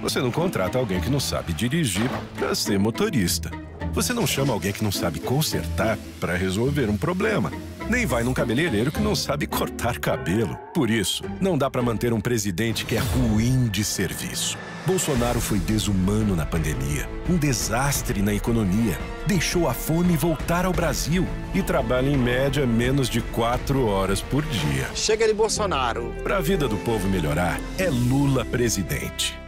Você não contrata alguém que não sabe dirigir para ser motorista. Você não chama alguém que não sabe consertar para resolver um problema. Nem vai num cabeleireiro que não sabe cortar cabelo. Por isso, não dá para manter um presidente que é ruim de serviço. Bolsonaro foi desumano na pandemia, um desastre na economia, deixou a fome voltar ao Brasil e trabalha em média menos de 4 horas por dia. Chega de Bolsonaro. Para a vida do povo melhorar, é Lula presidente.